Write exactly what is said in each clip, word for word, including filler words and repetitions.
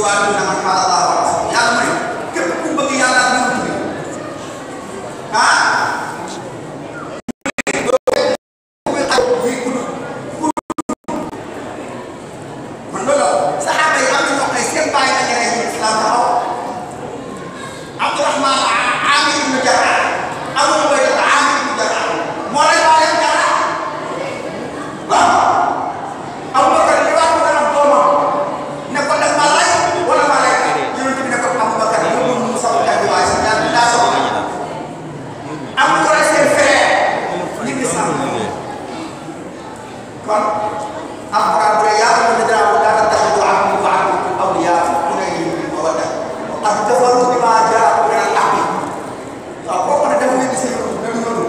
yuqatiluna man qaala Allahu wa rasuluhu yàlla mooy képp ku bëgg yàlla ak ñu ah man loolu saxaaba yi am na ñoo xam seen bàyyi la ñeneen ñi islam taxaw Abdurahman Amir ibn Jarrah Abu Ubayda Amir ibn Jarrah moo lay bàyyam Jarrah waaw Abubakar li wax ko dara doomam ne ko nag ma lay wala ma lay yonent bi ne ko Abubakar yóbbu mu saw kàddu waaye sa daal daa soxla am ko rek seen frère ñi ngi sam kon alquran bu yaa ayyuha alladhina amanu la tattakhidhu aduwwi wa aduwwakum awliyaa tulhiihim mawadda wa qad kafaru bimaa jaa'akum min al-haqq waaw kooku nag dafa nekk seen dañu yónnu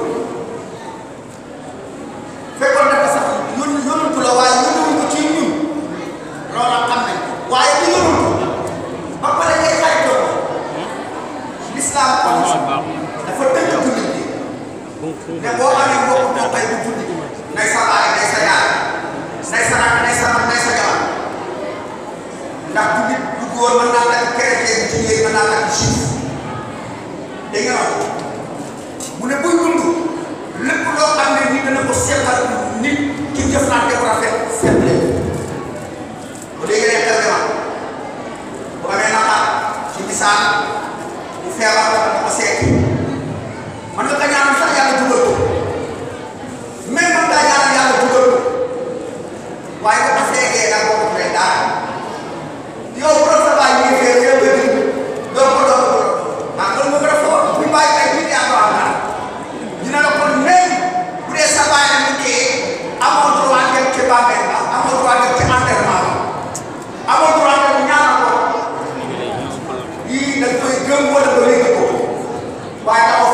fekkoon na sax yónnu yónnatu la waaye yónnuwuñ ko ci ñun loolu xam nañ waaye di yónnatu ba pare ngay xaritoo l'islam kon dafa tënk jullit bi ne boo amee mbokk moo koy bu jullit nay sa baay nay sa yaay nay sa rakk nay sa mag nay sa jabar ndax jullit bu góor mën naa takk chrétien bi jigéen mën naa takk juif dégg nga noonu mu ne buy dund lépp loo xam ne nit dana ko seqal nit ci jëflante bu rafet seet leen bu dee yeneen xel demal bu amee naqar ci misaal bu feebar la da ko seeti man nga ko ñaanal sax yàlla dugal ko même man ngaa ñaanal yàlla dugal ko waaye bu ko seegee nag boo ko tuddee daal yow bu doon sa baay ñuy fee yow nga dindi doo ko doo ko ah loolu moo gën a fort bu ñu bàyyi ay nit yaa ko am daal dina la kon même bu dee sa baay la ñu dee amoo droit dem ci bàmmeel ba amoo droit dem ci enterrement ba amoo droit dem ñaanal ko yii dañ koy gëm wala ba léegi ko waaye